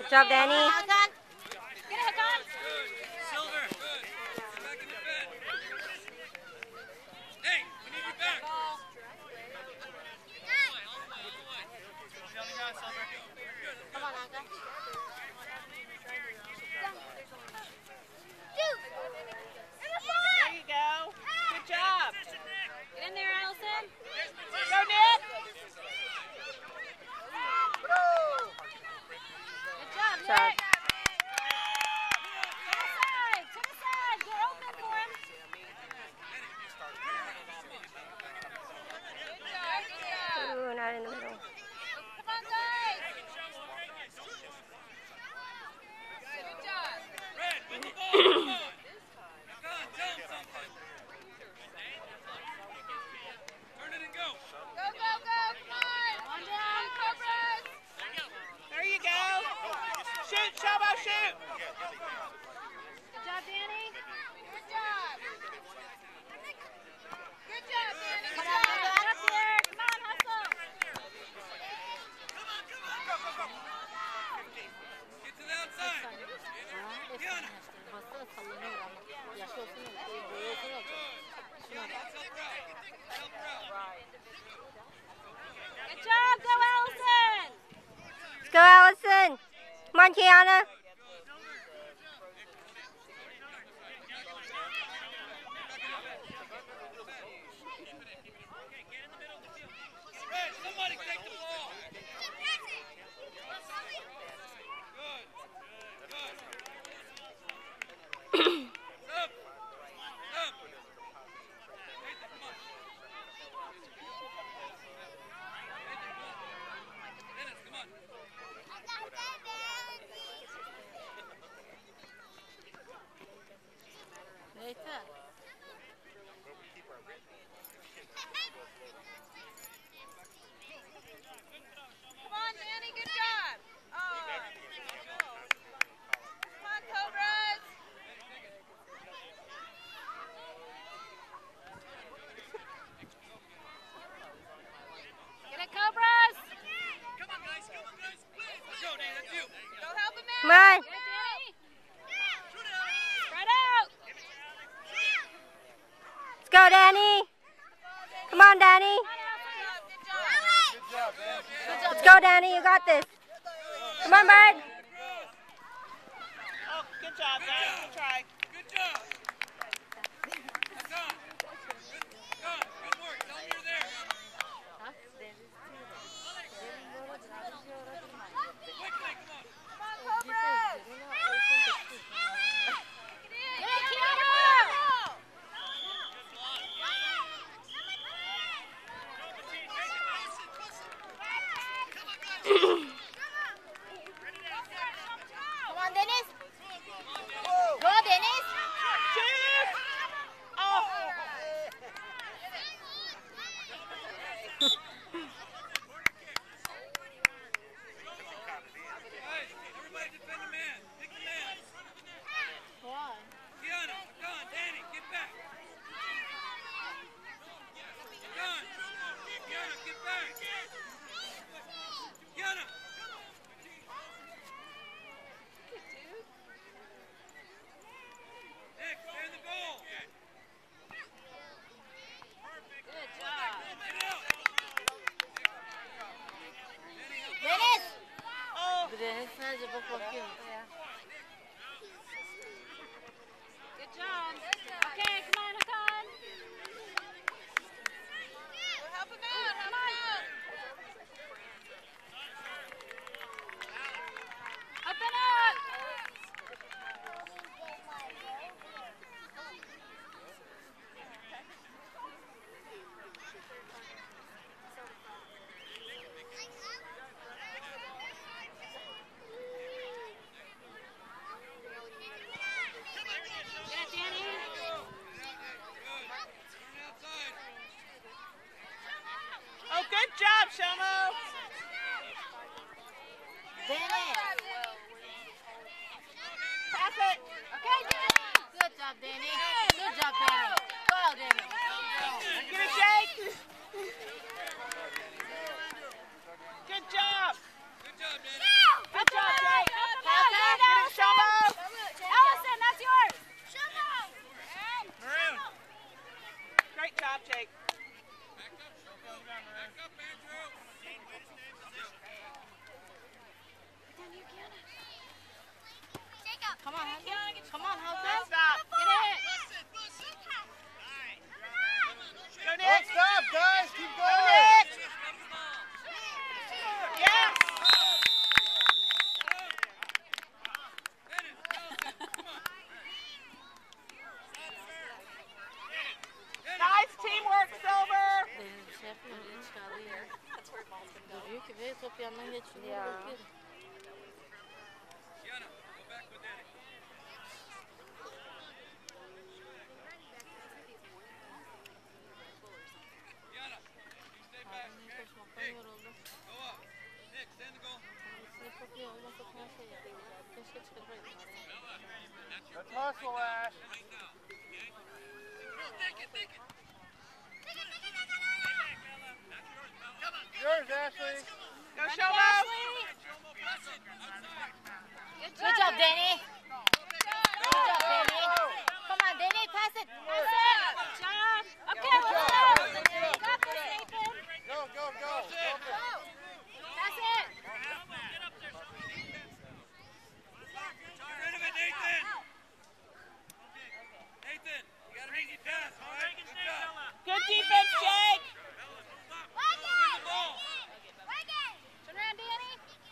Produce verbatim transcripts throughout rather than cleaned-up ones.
Good job, Danny. Get a hook on. Silver. Good. Back in the bed. Hey, we need you back. All the way, all the way, all the way. Silver, go, Silver. Come on, Anka. There you go. Good job. Get in there, Allison. Go, Nick. Good job, Good job. Nick. To the side, to the side. Get open for him. Ooh, not in the middle. Come on, guys. Good job. Red, win the ball. Come on. Come on, tell him something. Turn it and go. Go, go, go. Come on. On down, Cobras. There you go. Shoot, Shabo, shoot. Good job, Danny. Good job. Good job, Danny. Come on, get up here. Come on, hustle. Get to the outside. Kiana. Good job. Go, Allison. Let's go, Allison. Come on, Kiana. Red, somebody take the ball. Good. Good. Up. Up. Nathan, come on. Nathan, come on. Dennis, come on. Come on, Danny. Good job. Oh. Come on, Cobras. Get it, Cobras. Come on, guys. Come on, guys. Let's go, Danny. That's you. Go help him out. Come on. Get it, Danny. Spread out. Let's go, Danny. Come on, Danny. Good job. Good job. Let's go, Danny. You got this. Come on, Bird. Oh, good job, guys. Good try. Good job. That's on. Good, good. Good work. Tell them you're there. Quickly, come on. Come on, Cobras. Get it, Kiana. Come on, Dennis. Go, Dennis. Shoot. Oh. Guys, everybody defend the man. Pick the man. Kiana, Don, Danny, get back. Don, Kiana, get back. Kiana. Nick, stay in the goal. Good job. Get out. Dennis. Oh. Good job. Okay, come on, Hakan. We'll help him out. Help him out. Open up. Get it, Danny. Oh, good job, Shamo. Dennis. Pass it. Okay, Danny. Good job, Danny. Good job, Danny. Go, Danny. Give it, Jake. Good job. Good job, Danny. Good job, Jake. job, Jake. Back up, back up, Andrew. Come on, come on, help us. Stop. Get it. Go, Nick. Don't stop, guys. Keep Go, going. Nick. Yes. Nice teamwork, Silver. Benim şey yapıyor, beni çağırıyor. Duruyor ki ve top yanından geçiyor. Ya. Bakıyor. Gianna, go back with Danny. Gianna, you stay back, Adamın okay? koşmaktan Nick, yoruldu. go up. Nick, stand the goal. Kendisini kopuyor, olmasa falan şey yapıyor. Keşke çıkarmaydım oraya. Let's hustle, Ash. Right now, okay? Go, think it, think it. Yours, Ashley. Go, Shomo. Good job, Danny. Good job, Danny. Come on, Danny, pass it. Pass it. Good job. Okay, Good let's job. go. Good job. You got this, Nathan. Go, go, go. Pass it. Get rid of it, Nathan. Nathan, you got to make it pass, all right? Good job. Good defense, Jake. Win the ball. Turn around, Danny.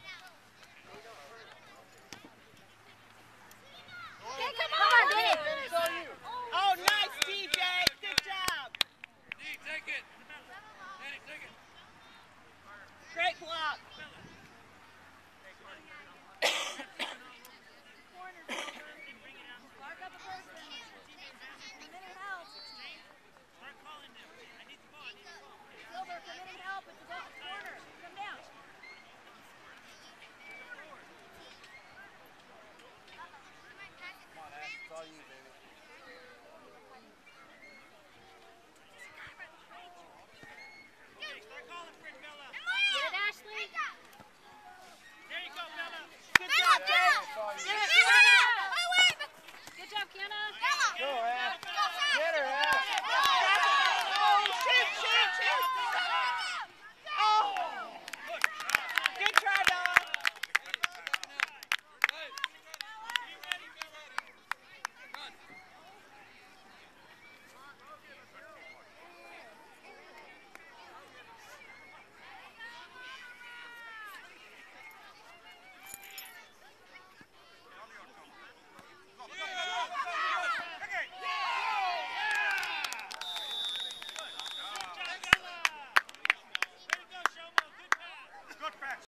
Okay, come on. Come on, Danny. It's all you. Oh, nice, D J. Good job. Dee, take it. Danny, take it. Great block. Come on, Ash. It's all you, baby. Get it, Ashley. Good job, Jake. It's all you. Good job, Kiana. Go, Ash. Get her, Ash. Oh, shoot, shoot, shoot.